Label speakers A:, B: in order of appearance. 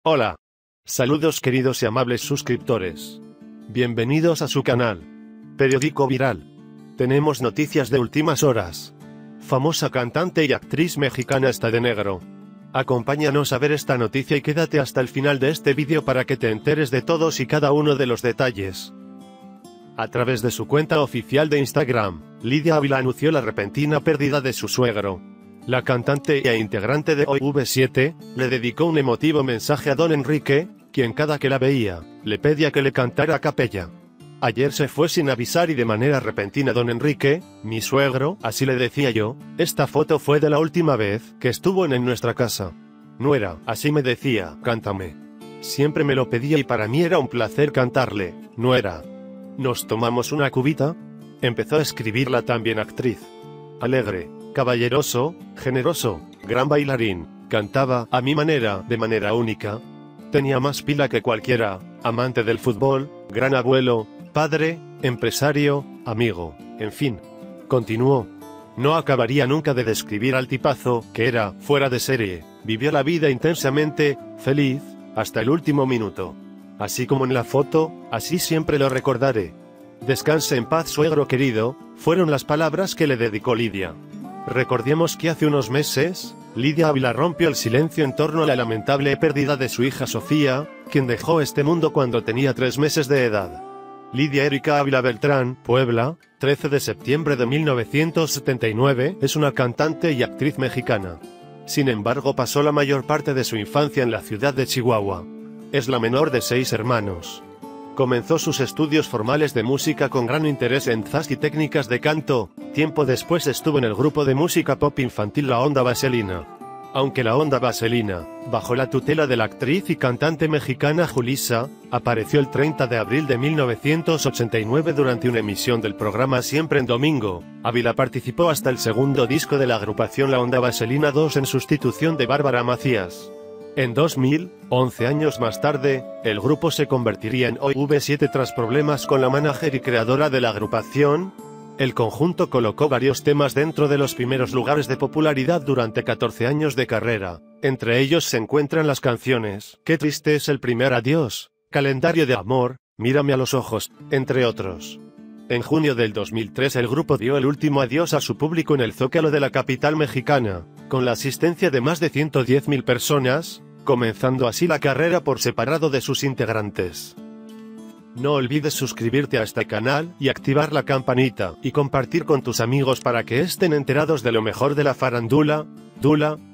A: Hola. Saludos queridos y amables suscriptores. Bienvenidos a su canal. Periódico Viral. Tenemos noticias de últimas horas. Famosa cantante y actriz mexicana está de negro. Acompáñanos a ver esta noticia y quédate hasta el final de este vídeo para que te enteres de todos y cada uno de los detalles. A través de su cuenta oficial de Instagram, Lidia Ávila anunció la repentina pérdida de su suegro. La cantante e integrante de OV7, le dedicó un emotivo mensaje a don Enrique, quien cada que la veía, le pedía que le cantara a capella. Ayer se fue sin avisar y de manera repentina don Enrique, mi suegro, así le decía yo, esta foto fue de la última vez que estuvo en nuestra casa. Nuera, así me decía, cántame. Siempre me lo pedía y para mí era un placer cantarle, nuera. Nos tomamos una cubita. Empezó a escribir la también actriz. Alegre, caballeroso, generoso, gran bailarín, cantaba a mi manera, de manera única. Tenía más pila que cualquiera, amante del fútbol, gran abuelo, padre, empresario, amigo, en fin. Continuó. No acabaría nunca de describir al tipazo, que era, fuera de serie, vivió la vida intensamente, feliz, hasta el último minuto. Así como en la foto, así siempre lo recordaré. Descanse en paz suegro querido, fueron las palabras que le dedicó Lidia. Recordemos que hace unos meses, Lidia Ávila rompió el silencio en torno a la lamentable pérdida de su hija Sofía, quien dejó este mundo cuando tenía 3 meses de edad. Lidia Erika Ávila Beltrán, Puebla, 13 de septiembre de 1979, es una cantante y actriz mexicana. Sin embargo, pasó la mayor parte de su infancia en la ciudad de Chihuahua. Es la menor de 6 hermanos. Comenzó sus estudios formales de música con gran interés en jazz y técnicas de canto. Tiempo después estuvo en el grupo de música pop infantil La Onda Vaselina. Aunque La Onda Vaselina, bajo la tutela de la actriz y cantante mexicana Julissa, apareció el 30 de abril de 1989 durante una emisión del programa Siempre en Domingo, Ávila participó hasta el segundo disco de la agrupación La Onda Vaselina 2 en sustitución de Bárbara Macías. En 2000, 11 años más tarde, el grupo se convertiría en OV7 tras problemas con la manager y creadora de la agrupación. El conjunto colocó varios temas dentro de los primeros lugares de popularidad durante 14 años de carrera. Entre ellos se encuentran las canciones Qué triste es el primer adiós, Calendario de amor, Mírame a los ojos, entre otros. En junio del 2003 el grupo dio el último adiós a su público en el Zócalo de la capital mexicana, con la asistencia de más de 110.000 personas, comenzando así la carrera por separado de sus integrantes. No olvides suscribirte a este canal y activar la campanita y compartir con tus amigos para que estén enterados de lo mejor de la farándula.